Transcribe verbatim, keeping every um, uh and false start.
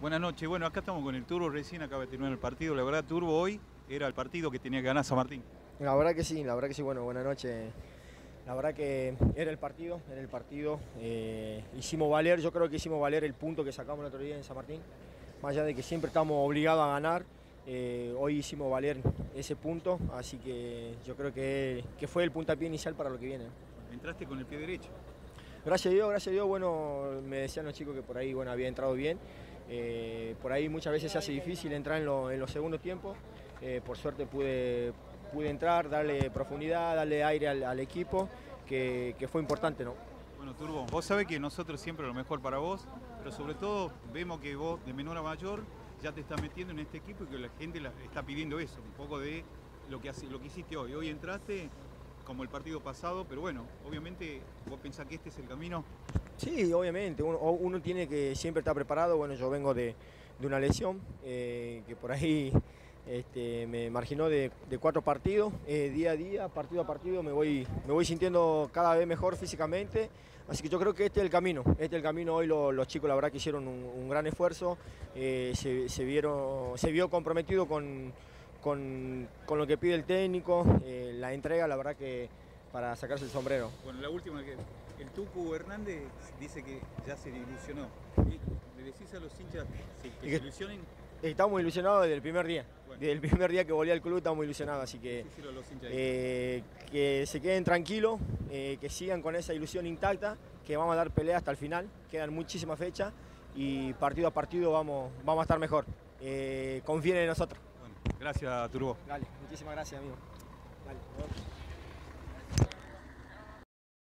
Buenas noches. Bueno, acá estamos con el Turbo, recién acaba de terminar el partido. La verdad, Turbo, hoy era el partido que tenía que ganar San Martín. La verdad que sí, la verdad que sí. Bueno, buenas noches. La verdad que era el partido, era el partido. Eh, hicimos valer, yo creo que hicimos valer el punto que sacamos el otro día en San Martín. Más allá de que siempre estamos obligados a ganar, eh, hoy hicimos valer ese punto, así que yo creo que, que fue el puntapié inicial para lo que viene. Entraste con el pie derecho. Gracias a Dios, gracias a Dios, bueno, me decían los chicos que por ahí bueno, había entrado bien. Eh, por ahí muchas veces se hace difícil entrar en, lo, en los segundos tiempos. Eh, por suerte pude, pude entrar, darle profundidad, darle aire al, al equipo, que, que fue importante, ¿no? Bueno, Turbo, vos sabés que nosotros siempre lo mejor para vos, pero sobre todo vemos que vos de menor a mayor ya te estás metiendo en este equipo y que la gente la, está pidiendo eso, un poco de lo que, hace, lo que hiciste hoy. Hoy entraste como el partido pasado, pero bueno, obviamente vos pensás que este es el camino. Sí, obviamente, uno, uno tiene que siempre estar preparado. Bueno, yo vengo de, de una lesión eh, que por ahí este, me marginó de, de cuatro partidos, eh, día a día, partido a partido, me voy, me voy sintiendo cada vez mejor físicamente, así que yo creo que este es el camino, este es el camino. Hoy lo, los chicos la verdad que hicieron un, un gran esfuerzo, eh, se, se, vieron, se vio comprometido con, con, con lo que pide el técnico, eh, la entrega la verdad que para sacarse el sombrero. Bueno, la última que el Tucu Hernández dice que ya se ilusionó. ¿Le decís a los hinchas que, que se ilusionen? Estamos ilusionados desde el primer día. Bueno. Desde el primer día que volví al club estamos ilusionados, así que eh, que se queden tranquilos, eh, que sigan con esa ilusión intacta, que vamos a dar pelea hasta el final. Quedan muchísimas fechas y partido a partido vamos, vamos a estar mejor. Eh, confíen en nosotros. Bueno, gracias, Turbo. Dale, muchísimas gracias, amigo. Dale.